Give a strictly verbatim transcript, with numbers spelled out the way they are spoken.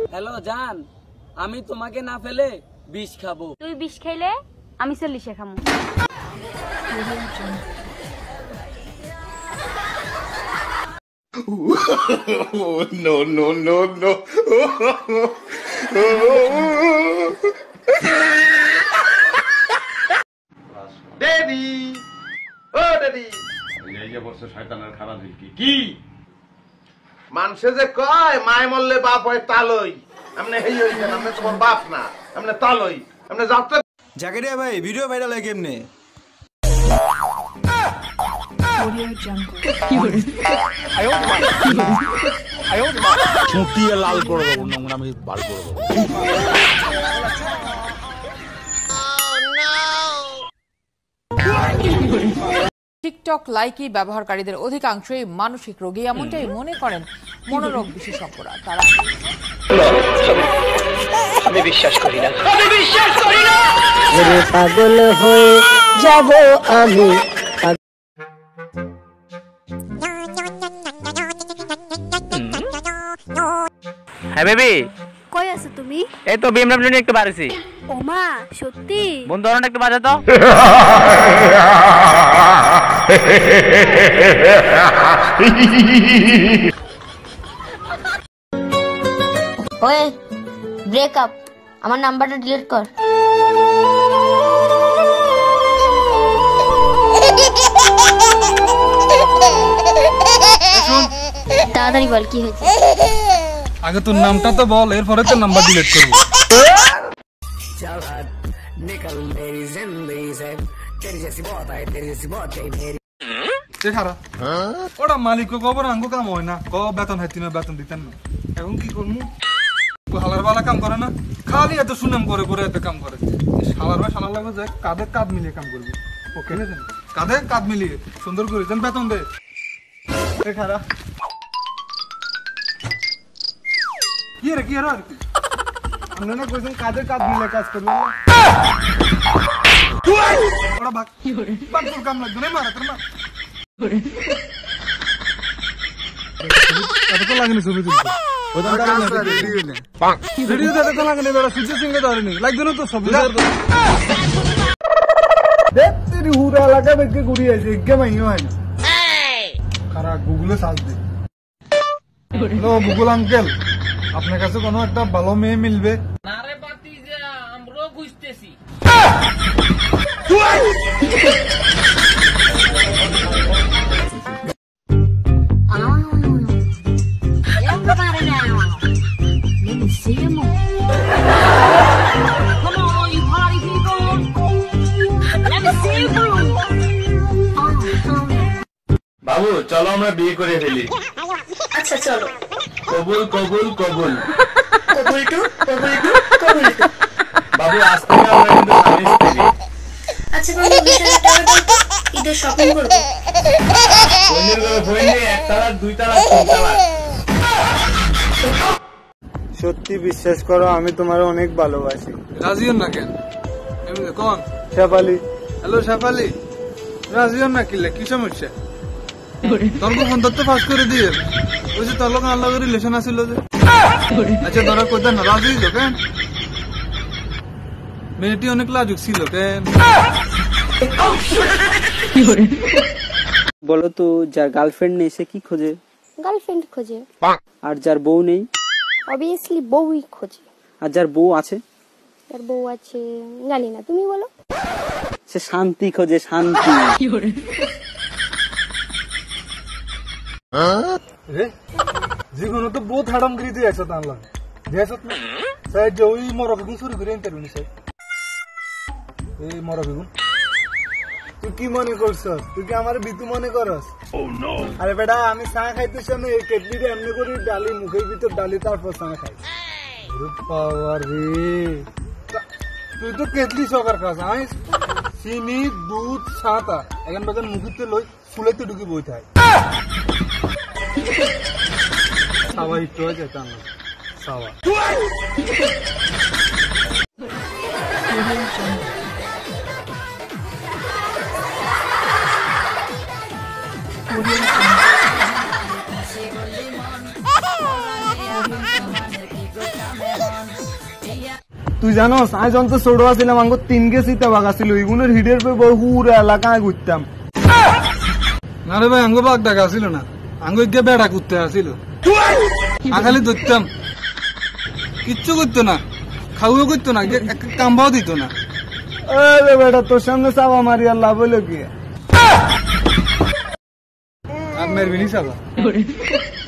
Hello জান, আমি তোমাকে না ফেলে বিষ খাবো। তুই বিষ খাইলে আমি চল্লিশে খামু। No, no, no, no. Daddy! Oh, Daddy! এই যে বসে শয়তানের খারাপ কি কি মানুষে যে কয় মায় মরলে বাপ হয় তালই, আমনে হেই হইছেন, আমনে তোমার বাপ না, আমনে তালই, আমনে যাত্রা। জাকারিয়া ভাই ভিডিও ভাইরাল হয় কেমনে? ছুটিয়ে লাল করে দেবো, নোংরা আমি বার করে দেবো। টিকটক লাইকি ব্যবহারকারীদের অধিকাংশই মানসিক রোগী, এমনটাই মনে করেন মনোরোগ বিশেষজ্ঞরা। তারা আমি বিশ্বাস করি না, আমি বিশ্বাস করি না, পাগল হয়ে যাব আমি। হ্যাঁ বেবি, কই আছো তুমি? এই তো বিএমডব্লিউ নিয়ে একটু বাড়িছি। ওমা সত্যি? বন্ধু ধরুন একটু বাজা তো। ওয়ে ব্রেকআপ, আমার নাম্বারটা ডিলিট কর। তাড়াতাড়ি বল কি হয়েছে। আগে তোর নামটা তো বল, এরপরে তোর নাম্বার ডিলিট করব। ওটা মালিক কবর আঙ্গো কাম হয় না, ক বেতন হাইতি না, বেতন দিতেন না। এখন কি করবো? হালার বালা কাম করে না, খালি এত সুনাম করে করে এত কাম করে। শালার ভাই শালার লাগবে যে কাঁধে কাঁধ মিলিয়ে কাম করবি। ওকে কাঁধে কাঁধ মিলিয়ে সুন্দর করে যেন বেতন দে। খারা কি রে কি আর কি আমরা না কইছেন কাঁধে কাঁধ মিলিয়ে কাজ করবি। ওরা ভাগ ভাগ তোর কাম লাগবে না, মারা তোর মা এত তো লাগেনি ছবি তুলতে। ভিডিও দেখতে তো লাগেনি, বেড়া সূর্য সিংহে ধরেনি লাগবে না তো ছবি দেখ। তেরি হুরা এলাকা দেখে ঘুরি আছে, একে মাইও হয় না। খারাপ গুগলে সার্চ দে। হ্যালো গুগল আঙ্কেল, আপনার কাছে কোনো একটা ভালো মেয়ে মিলবে? না রে বাতিজা, আমরাও খুঁজতেছি। বাবু চলো আমরা বিয়ে করে ফেলি। আচ্ছা চলো। কবুল কবুল কবুল কবুল টু কবুল টু কবুল টু। বাবু আজ থেকে আমরা কিন্তু স্বামী স্ত্রী। আচ্ছা বন্ধু, বিশ হাজার টাকা দাও তো, ঈদের শপিং করবো। বন্ধুর ঘরে বই নেই, এক তালাক দুই তালাক তিন তালাক। সত্যি বিশ্বাস করো, আমি তোমার অনেক ভালোবাসি। রাজি হন না কেন? কোন শেফালি? হ্যালো শেফালি, রাজি হন না কিলে? কি সমস্যা? তোর ফোন ধরতে ফাঁস করে দিয়ে ওই যে তোর লোক আল্লাহ রিলেশন আছিল যে। আচ্ছা ধরা কোথায় না রাজি হইল কেন? মেয়েটি অনেক লাজুক ছিল কেন? বলো তো, যার গার্লফ্রেন্ড নেই সে কি খোঁজে? গার্লফ্রেন্ড খোঁজে। আর যার বউ নেই? অবভিয়াসলি বউই খোঁজে। আর যার বউ আছে? যার বউ আছে জানি না, তুমি বলো। সে শান্তি খোঁজে, শান্তি। জীবনে তো বহুত হারামগিরি দিয়ে আছো তাহলে দেখছত না সাইড যে ওই মরা বেগুন চুরি করে আনতে পারবি সাইড এই মরা বেগুন। তুই কি মনে করছ? তুই কি আমার বিতু মনে করস? আরে বেটা আমি চা খাইতে শুনে কেটলি এমনি করি ডালি মুখের ভিতর ডালি তারপর চা খাই। পাওয়ার রে, তুই তো কেটলি সকার খাস, আমি চিনি দুধ ছাতা এখন বাজার মুখিতে লই ফুলেতে ঢুকি বই থাই। সাওয়া একটু হয়ে যেতাম না সাওয়া। তুই জানোস আজ অন্ত ছোট আছিলাম আঙ্গ তিন গে সীতা বাগা ছিল এগুলোর হিডের পর পুরো এলাকায় ঘুরতাম। না রে ভাই আঙ্গ বাগ ডাকা ছিল না, আঙ্গ গিয়ে বেড়া করতে আসিল, আখালি ধরতাম, কিচ্ছু করতো না, খাওয়া করতো না, কামবাও দিত না। আরে বেটা তোর সামনে চাওয়া মারি আল্লাহ বলে কি আর মেরবিনি চাবা।